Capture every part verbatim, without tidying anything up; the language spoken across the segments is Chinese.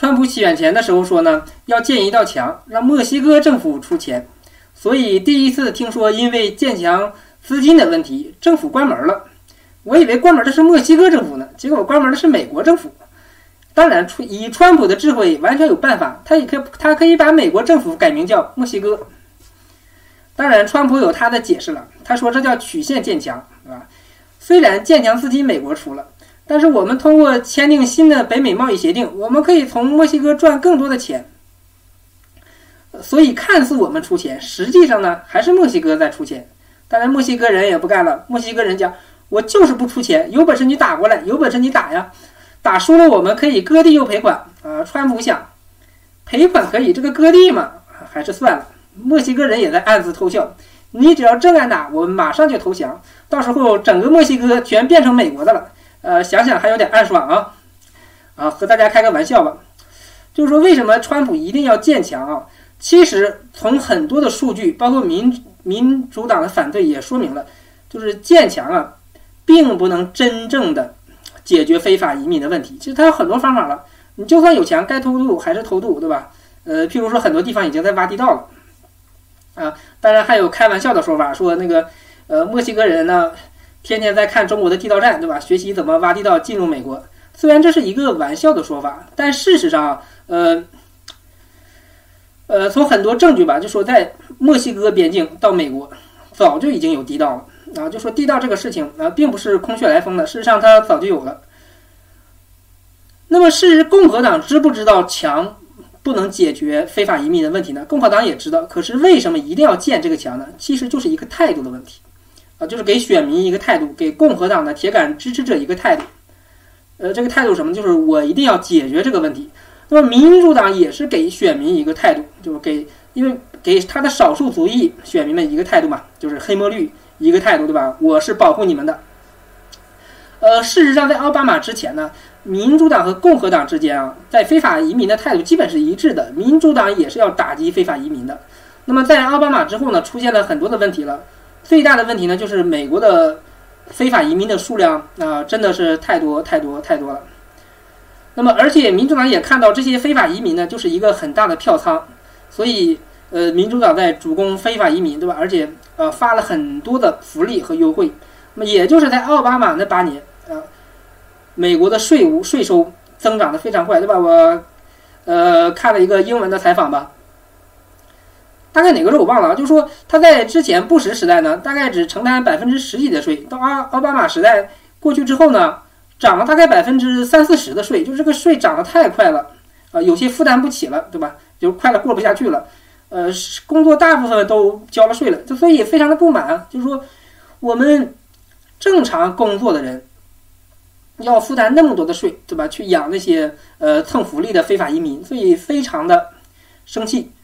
川普选前的时候说呢，要建一道墙，让墨西哥政府出钱。所以第一次听说因为建墙资金的问题，政府关门了。我以为关门的是墨西哥政府呢，结果关门的是美国政府。当然，以川普的智慧，完全有办法，他也可他可以把美国政府改名叫墨西哥。当然，川普有他的解释了，他说这叫曲线建墙，啊，虽然建墙资金美国出了，但是我们通过签订新的北美贸易协定，我们可以从墨西哥赚更多的钱。所以看似我们出钱，实际上呢还是墨西哥在出钱。当然，墨西哥人也不干了，墨西哥人讲，我就是不出钱，有本事你打过来，有本事你打呀，打输了我们可以割地又赔款啊。川普想，赔款可以，这个割地嘛，还是算了。墨西哥人也在暗自偷笑，你只要真敢打，我们马上就投降，到时候整个墨西哥全变成美国的了。呃，想想还有点暗爽啊。啊，和大家开个玩笑吧，就是说为什么川普一定要建墙啊？其实从很多的数据，包括民民主党的反对也说明了，就是建墙啊，并不能真正的解决非法移民的问题。其实它有很多方法了，你就算有墙，该偷渡还是偷渡，对吧？呃，譬如说很多地方已经在挖地道了，啊，当然还有开玩笑的说法，说那个呃墨西哥人呢，天天在看中国的地道战，对吧？学习怎么挖地道进入美国。虽然这是一个玩笑的说法，但事实上，呃。呃，从很多证据吧，就说在墨西哥边境到美国，早就已经有地道了啊。就说地道这个事情啊，并不是空穴来风的，事实上它早就有了。那么，是共和党知不知道墙不能解决非法移民的问题呢？共和党也知道，可是为什么一定要建这个墙呢？其实就是一个态度的问题啊，就是给选民一个态度，给共和党的铁杆支持者一个态度。呃，这个态度什么？就是我一定要解决这个问题。那么民主党也是给选民一个态度，就是给，因为给他的少数族裔选民们一个态度嘛，就是黑墨绿一个态度，对吧？我是保护你们的。呃，事实上，在奥巴马之前呢，民主党和共和党之间啊，在非法移民的态度基本是一致的。民主党也是要打击非法移民的。那么在奥巴马之后呢，出现了很多的问题了。最大的问题呢，就是美国的非法移民的数量啊、呃，真的是太多太多太多了。那么，而且民主党也看到这些非法移民呢，就是一个很大的票仓，所以，呃，民主党在主攻非法移民，对吧？而且，呃，发了很多的福利和优惠。那么，也就是在奥巴马那八年，呃，美国的税务税收增长的非常快，对吧？我，呃，看了一个英文的采访吧，大概哪个州我忘了啊，就是说他在之前布什时代呢，大概只承担百分之十几的税，到奥奥巴马时代过去之后呢，涨了大概百分之三四十的税，就是这个税涨得太快了，啊、呃，有些负担不起了，对吧？就快了过不下去了，呃，工作大部分都交了税了，就所以非常的不满，就是说我们正常工作的人要负担那么多的税，对吧？去养那些呃蹭福利的非法移民，所以非常的生气。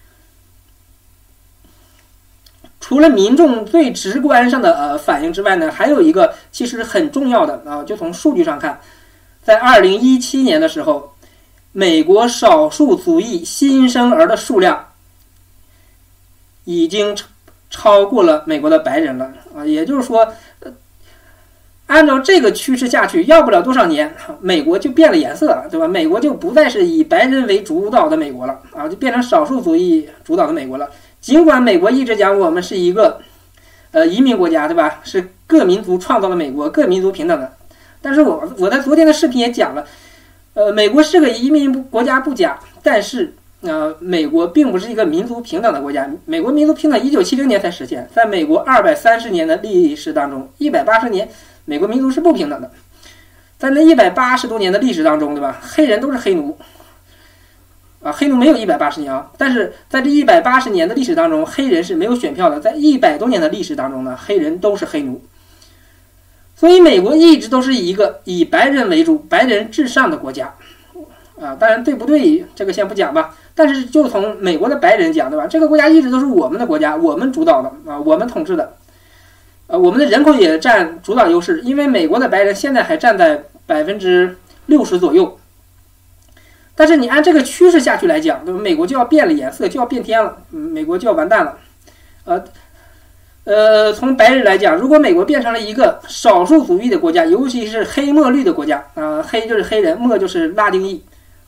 除了民众最直观上的呃反应之外呢，还有一个其实很重要的啊、呃，就从数据上看，在二零一七年的时候，美国少数族裔新生儿的数量已经超过了美国的白人了啊，也就是说，呃，按照这个趋势下去，要不了多少年，美国就变了颜色了，对吧？美国就不再是以白人为主导的美国了啊，就变成少数族裔主导的美国了。尽管美国一直讲我们是一个，呃，移民国家，对吧？是各民族创造了美国，各民族平等的。但是我我在昨天的视频也讲了，呃，美国是个移民国家不假，但是呃，美国并不是一个民族平等的国家。美国民族平等一九七零年才实现，在美国二百三十年的历史当中，一百八十年美国民族是不平等的。在那一百八十多年的历史当中，对吧？黑人都是黑奴。啊，黑奴没有一百八十年啊，但是在这一百八十年的历史当中，黑人是没有选票的。在一百多年的历史当中呢，黑人都是黑奴。所以美国一直都是一个以白人为主、白人至上的国家。啊，当然对不对，这个先不讲吧。但是就从美国的白人讲，对吧？这个国家一直都是我们的国家，我们主导的啊，我们统治的。呃，我们的人口也占主导优势，因为美国的白人现在还占在百分之六十左右。但是你按这个趋势下去来讲，对吧？美国就要变了颜色，就要变天了，嗯，美国就要完蛋了。呃，呃，从白人来讲，如果美国变成了一个少数族裔的国家，尤其是黑墨绿的国家啊、呃，黑就是黑人，墨就是拉丁裔，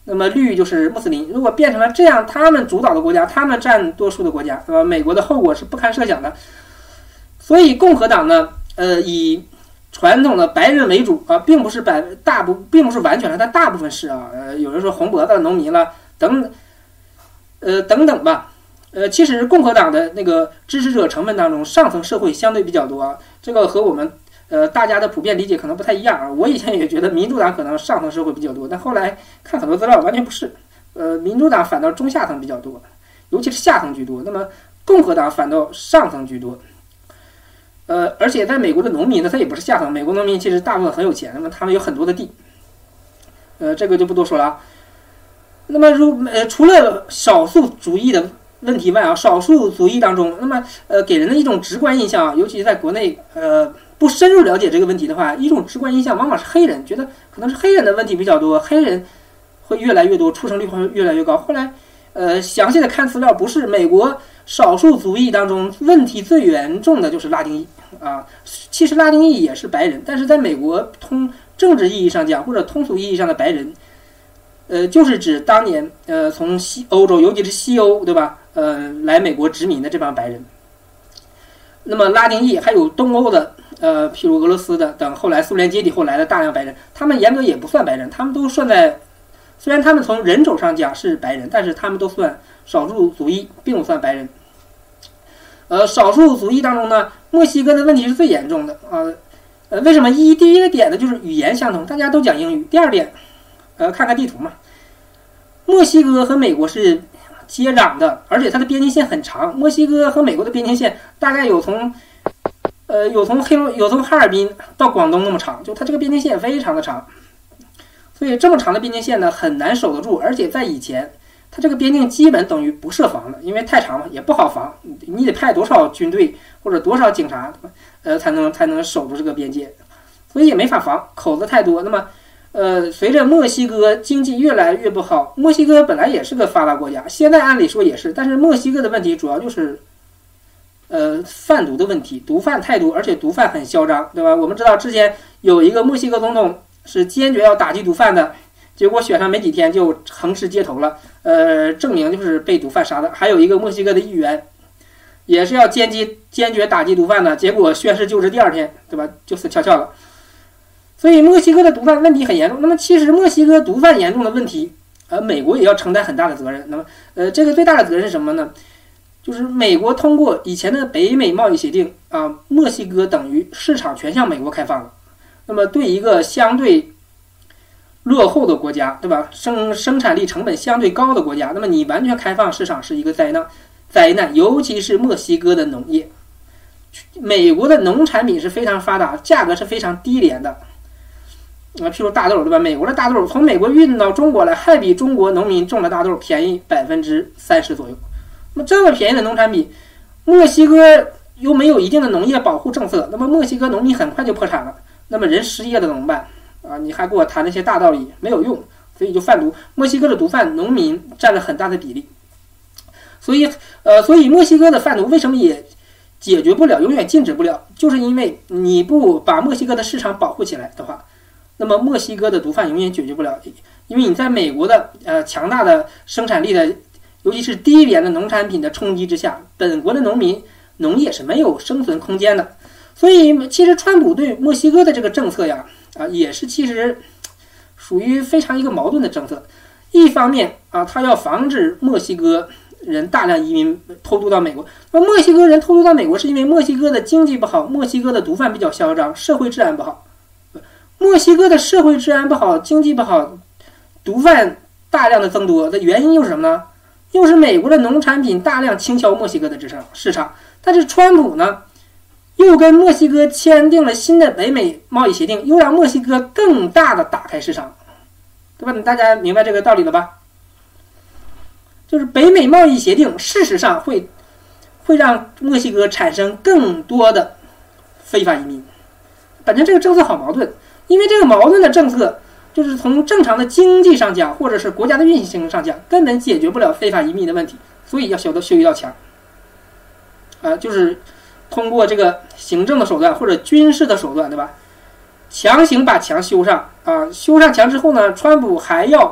那么绿就是穆斯林。如果变成了这样，他们主导的国家，他们占多数的国家，呃，美国的后果是不堪设想的。所以共和党呢，呃，以传统的白人为主啊，并不是百大部，并不是完全的，但大部分是啊。呃，有人说红脖子农民了，等，呃，等等吧。呃，其实共和党的那个支持者成分当中，上层社会相对比较多啊，这个和我们呃大家的普遍理解可能不太一样啊。我以前也觉得民主党可能上层社会比较多，但后来看很多资料完全不是，呃，民主党反倒中下层比较多，尤其是下层居多。那么共和党反倒上层居多。呃，而且在美国的农民呢，他也不是下层，美国农民其实大部分很有钱，那么他们有很多的地，呃，这个就不多说了啊。那么如呃除了少数族裔的问题外啊，少数族裔当中，那么呃给人的一种直观印象，尤其是在国内呃不深入了解这个问题的话，一种直观印象往往是黑人，觉得可能是黑人的问题比较多，黑人会越来越多，出生率会越来越高。后来呃详细的看资料，不是美国少数族裔当中问题最严重的就是拉丁裔啊。其实拉丁裔也是白人，但是在美国通政治意义上讲，或者通俗意义上的白人，呃，就是指当年呃从西欧洲，尤其是西欧，对吧？呃，来美国殖民的这帮白人。那么拉丁裔还有东欧的，呃，譬如俄罗斯的等，后来苏联解体后来的大量白人，他们严格也不算白人，他们都算在，虽然他们从人种上讲是白人，但是他们都算少数族裔，并不算白人。呃，少数族裔当中呢，墨西哥的问题是最严重的啊。呃，为什么？一第一个点呢，就是语言相同，大家都讲英语。第二点，呃，看看地图嘛，墨西哥和美国是接壤的，而且它的边境线很长。墨西哥和美国的边境线大概有从，呃，有从黑龙有从哈尔滨到广东那么长，就它这个边境线非常的长。所以这么长的边境线呢，很难守得住，而且在以前，它这个边境基本等于不设防的，因为太长嘛，也不好防，你得派多少军队或者多少警察，呃，才能才能守住这个边界，所以也没法防，口子太多。那么，呃，随着墨西哥经济越来越不好，墨西哥本来也是个发达国家，现在按理说也是，但是墨西哥的问题主要就是，呃，贩毒的问题，毒贩太多，而且毒贩很嚣张，对吧？我们知道之前有一个墨西哥总统是坚决要打击毒贩的。结果选上没几天就横尸街头了，呃，证明就是被毒贩杀的。还有一个墨西哥的议员，也是要坚击坚决打击毒贩的，结果宣誓就职第二天，对吧，就死翘翘了。所以墨西哥的毒贩问题很严重。那么其实墨西哥毒贩严重的问题，呃，美国也要承担很大的责任。那么，呃，这个最大的责任是什么呢？就是美国通过以前的北美贸易协定啊，墨西哥等于市场全向美国开放了。那么对一个相对落后的国家，对吧？生生产力成本相对高的国家，那么你完全开放市场是一个灾难，灾难，尤其是墨西哥的农业。美国的农产品是非常发达，价格是非常低廉的。啊，譬如大豆，对吧？美国的大豆从美国运到中国来，还比中国农民种的大豆便宜百分之三十左右。那么这么便宜的农产品，墨西哥又没有一定的农业保护政策，那么墨西哥农民很快就破产了。那么人失业了怎么办？啊，你还给我谈那些大道理没有用，所以就贩毒。墨西哥的毒贩农民占了很大的比例，所以呃，所以墨西哥的贩毒为什么也解决不了，永远禁止不了，就是因为你不把墨西哥的市场保护起来的话，那么墨西哥的毒贩永远解决不了，因为你在美国的呃强大的生产力的，尤其是低廉的农产品的冲击之下，本国的农民农业是没有生存空间的。所以其实川普对墨西哥的这个政策呀，啊，也是其实属于非常一个矛盾的政策。一方面啊，他要防止墨西哥人大量移民偷渡到美国。那墨西哥人偷渡到美国是因为墨西哥的经济不好，墨西哥的毒贩比较嚣张，社会治安不好。墨西哥的社会治安不好，经济不好，毒贩大量的增多的原因又是什么呢？又是美国的农产品大量倾销墨西哥的市场。但是川普呢，又跟墨西哥签订了新的北美贸易协定，又让墨西哥更大的打开市场，对吧？大家明白这个道理了吧？就是北美贸易协定事实上会会让墨西哥产生更多的非法移民。本身这个政策好矛盾，因为这个矛盾的政策就是从正常的经济上讲，或者是国家的运行上讲，根本解决不了非法移民的问题，所以要修修一道墙，呃，就是通过这个行政的手段或者军事的手段，对吧？强行把墙修上啊！修上墙之后呢，川普还要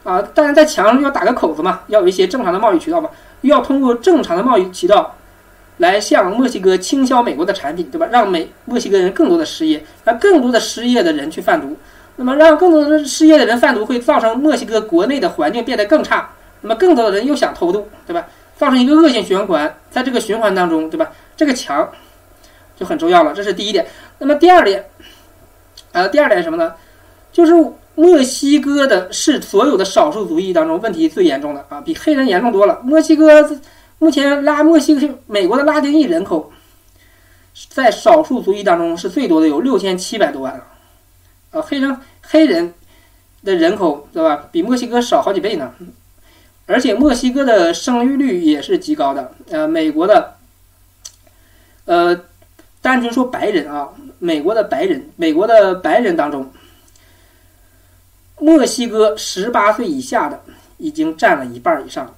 啊，当然在墙上要打个口子嘛，要有一些正常的贸易渠道嘛，要通过正常的贸易渠道来向墨西哥倾销美国的产品，对吧？让美墨西哥人更多的失业，让更多的失业的人去贩毒。那么让更多的失业的人贩毒，会造成墨西哥国内的环境变得更差。那么更多的人又想偷渡，对吧？造成一个恶性循环，在这个循环当中，对吧？这个墙就很重要了，这是第一点。那么第二点，呃，第二点是什么呢？就是墨西哥的是所有的少数族裔当中问题最严重的啊，比黑人严重多了。墨西哥目前拉墨西哥美国的拉丁裔人口，在少数族裔当中是最多的，有六千七百多万啊。呃，黑人黑人的人口对吧，比墨西哥少好几倍呢。而且墨西哥的生育率也是极高的。呃，美国的，呃，单纯说白人啊，美国的白人，美国的白人当中，墨西哥十八岁以下的已经占了一半以上，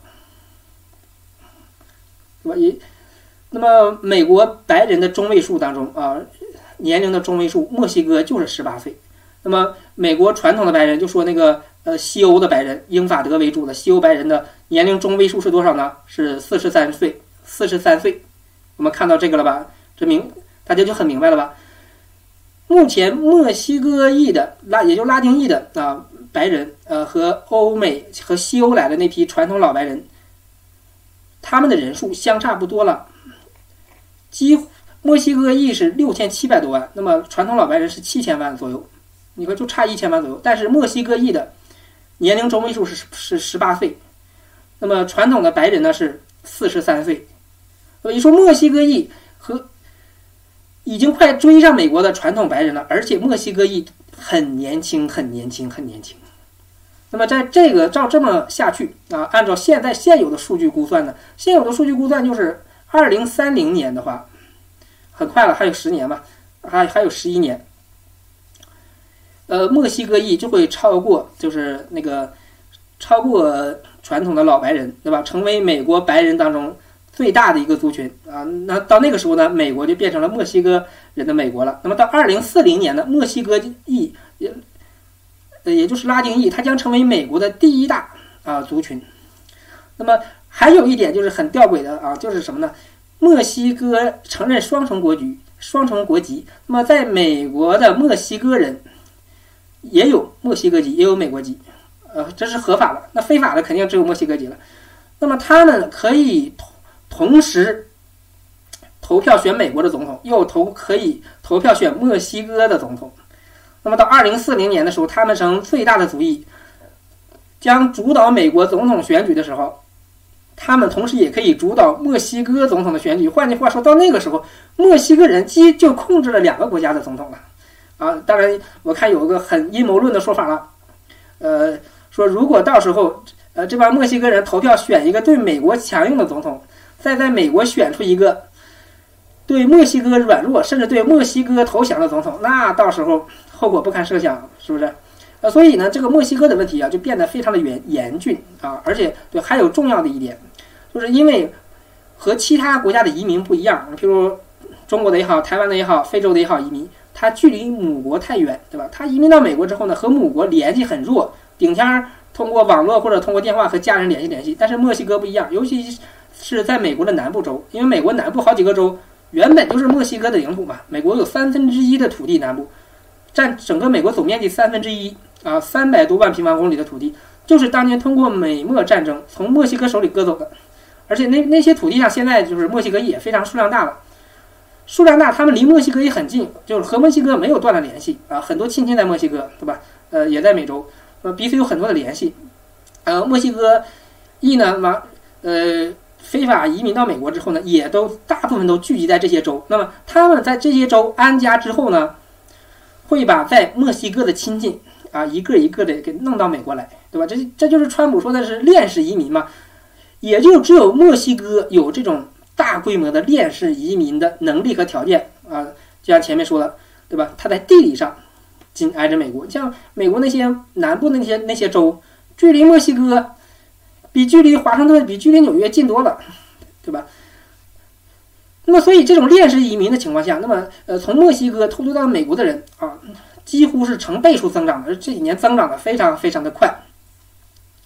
对吧？也，那么美国白人的中位数当中啊，年龄的中位数，墨西哥就是十八岁。那么美国传统的白人就说那个呃西欧的白人，英法德为主的西欧白人的年龄中位数是多少呢？是四十三岁，四十三岁。我们看到这个了吧？这明大家就很明白了吧？目前墨西哥裔的拉，也就拉丁裔的啊白人，呃和欧美和西欧来的那批传统老白人，他们的人数相差不多了。几乎墨西哥裔是六千七百多万，那么传统老白人是七千万左右，你看就差一千万左右。但是墨西哥裔的年龄中位数是是十八岁，那么传统的白人呢是四十三岁。所以说墨西哥裔和已经快追上美国的传统白人了，而且墨西哥裔很年轻，很年轻，很年轻。那么在这个照这么下去啊，按照现在现有的数据估算呢，现有的数据估算就是二零三零年的话，很快了，还有十年吧，还还有十一年。呃，墨西哥裔就会超过，就是那个超过传统的老白人，对吧？成为美国白人当中最大的一个族群啊。那到那个时候呢，美国就变成了墨西哥人的美国了。那么到二零四零年呢，墨西哥裔也也就是拉丁裔，它将成为美国的第一大啊族群。那么还有一点就是很吊诡的啊，就是什么呢？墨西哥承认双重国籍，双重国籍。那么在美国的墨西哥人也有墨西哥籍，也有美国籍，呃，这是合法的。那非法的肯定只有墨西哥籍了。那么他们可以同时投票选美国的总统，又投可以投票选墨西哥的总统。那么到二零四零年的时候，他们成最大的族裔，将主导美国总统选举的时候，他们同时也可以主导墨西哥总统的选举。换句话说，到那个时候，墨西哥人既就控制了两个国家的总统了。啊，当然，我看有个很阴谋论的说法了，呃，说如果到时候，呃，这帮墨西哥人投票选一个对美国强硬的总统，再在美国选出一个对墨西哥软弱甚至对墨西哥投降的总统，那到时候后果不堪设想，是不是？呃，所以呢，这个墨西哥的问题啊，就变得非常的严严峻啊，而且对还有重要的一点，就是因为和其他国家的移民不一样，譬如中国的也好，台湾的也好，非洲的也好，移民它距离母国太远，对吧？他移民到美国之后呢，和母国联系很弱，顶天通过网络或者通过电话和家人联系联系。但是墨西哥不一样，尤其是在美国的南部州，因为美国南部好几个州原本就是墨西哥的领土嘛，美国有三分之一的土地南部占整个美国总面积三分之一啊，三百多万平方公里的土地，就是当年通过美墨战争从墨西哥手里割走的。而且那那些土地上现在就是墨西哥也非常数量大了。数量大，他们离墨西哥也很近，就是和墨西哥没有断了联系啊，很多亲戚在墨西哥，对吧？呃，也在美洲，呃，彼此有很多的联系。呃，墨西哥裔呢，完呃非法移民到美国之后呢，也都大部分都聚集在这些州。那么他们在这些州安家之后呢，会把在墨西哥的亲戚啊一个一个的给弄到美国来，对吧？这这就是川普说的是链式移民嘛，也就只有墨西哥有这种大规模的链式移民的能力和条件啊，就像前面说的，对吧？它在地理上紧挨着美国，像美国那些南部的那些那些州，距离墨西哥比距离华盛顿、比距离纽约近多了，对吧？那么，所以这种链式移民的情况下，那么呃，从墨西哥偷渡到美国的人啊，几乎是成倍数增长的，这几年增长的非常非常的快。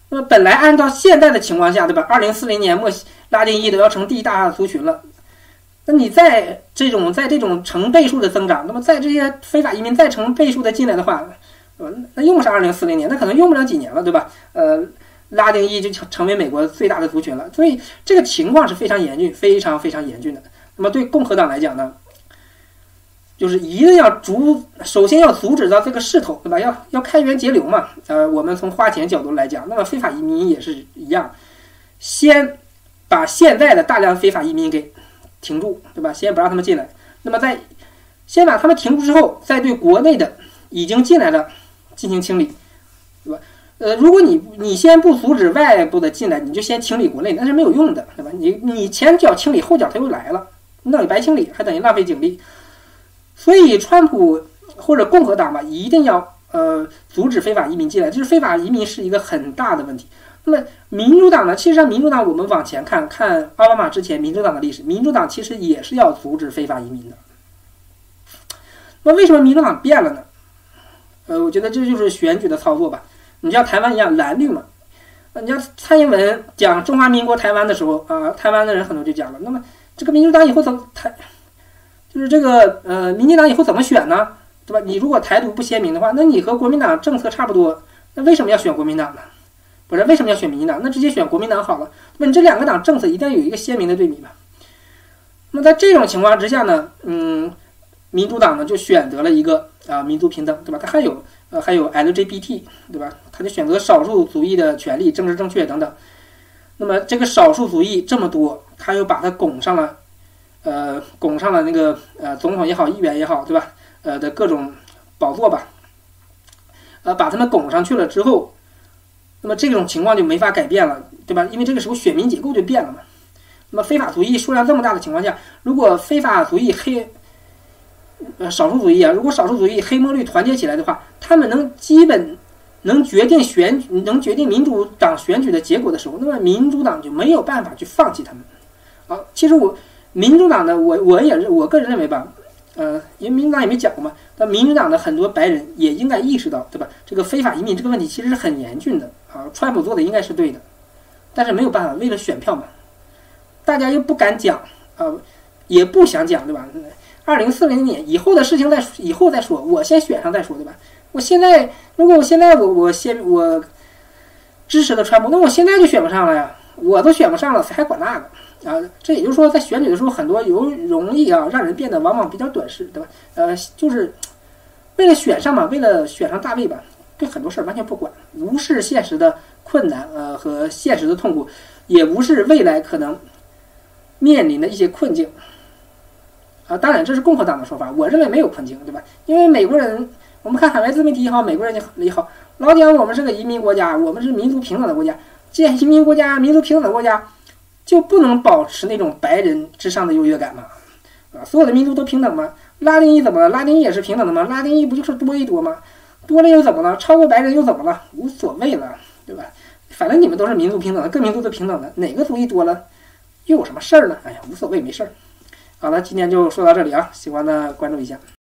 那么本来按照现在的情况下，对吧？二零四零年墨西拉丁裔都要成第一大族群了，那你在这种在这种成倍数的增长，那么在这些非法移民再成倍数的进来的话，呃，那用不上二零四零年，那可能用不了几年了，对吧？呃，拉丁裔就成为美国最大的族群了，所以这个情况是非常严峻、非常非常严峻的。那么对共和党来讲呢，就是一定要阻，首先要阻止到这个势头，对吧？要要开源节流嘛。呃，我们从花钱角度来讲，那么非法移民也是一样，先把现在的大量非法移民给停住，对吧？先不让他们进来。那么在先把他们停住之后，再对国内的已经进来的进行清理，对吧？呃，如果你你先不阻止外部的进来，你就先清理国内，那是没有用的，对吧？你你前脚清理，后脚他又来了，那你白清理，还等于浪费警力。所以，川普或者共和党吧，一定要呃阻止非法移民进来。就是非法移民是一个很大的问题。那么民主党呢？其实上民主党我们往前看看奥巴马之前民主党的历史，民主党其实也是要阻止非法移民的。那为什么民主党变了呢？呃，我觉得这就是选举的操作吧。你像台湾一样蓝绿嘛。你像蔡英文讲中华民国台湾的时候啊、呃，台湾的人很多就讲了，那么这个民主党以后怎么台？就是这个呃，民进党以后怎么选呢？对吧？你如果台独不鲜明的话，那你和国民党政策差不多，那为什么要选国民党呢？不是为什么要选民进党？那直接选国民党好了。那么你这两个党政策一定要有一个鲜明的对比嘛。那么在这种情况之下呢，嗯，民主党呢就选择了一个啊、呃、民族平等，对吧？它还有呃还有 L G B T， 对吧？它就选择少数族裔的权利、政治正确等等。那么这个少数族裔这么多，他又把它拱上了。呃，拱上了那个呃总统也好，议员也好，对吧？呃的各种宝座吧，呃，把他们拱上去了之后，那么这种情况就没法改变了，对吧？因为这个时候选民结构就变了嘛。那么非法族裔数量这么大的情况下，如果非法族裔黑呃少数族裔啊，如果少数族裔黑墨绿团结起来的话，他们能基本能决定选能决定民主党选举的结果的时候，那么民主党就没有办法去放弃他们。啊，其实我。民主党的我我也我个人认为吧，呃，因为民主党也没讲过嘛，但民主党的很多白人也应该意识到，对吧？这个非法移民这个问题其实是很严峻的啊。川普做的应该是对的，但是没有办法，为了选票嘛，大家又不敢讲啊、呃，也不想讲，对吧？二零四零年以后的事情再以后再说，我先选上再说，对吧？我现在如果我现在我我先我支持了川普，那我现在就选不上了呀，我都选不上了，谁还管那个？啊，这也就是说，在选举的时候，很多有容易啊，让人变得往往比较短视，对吧？呃，就是为了选上嘛，为了选上大位吧，对很多事儿完全不管，无视现实的困难，呃，和现实的痛苦，也无视未来可能面临的一些困境。啊，当然这是共和党的说法，我认为没有困境，对吧？因为美国人，我们看海外自媒体也好，美国人也好，老讲我们是个移民国家，我们是民族平等的国家，既然移民国家、民族平等的国家。就不能保持那种白人之上的优越感嘛？啊，所有的民族都平等吗？拉丁裔怎么了？拉丁裔也是平等的吗？拉丁裔不就是多一多吗？多了又怎么了？超过白人又怎么了？无所谓了，对吧？反正你们都是民族平等的，各民族都平等的，哪个族裔多了又有什么事儿呢？哎呀，无所谓，没事儿。好了，今天就说到这里啊，喜欢的关注一下。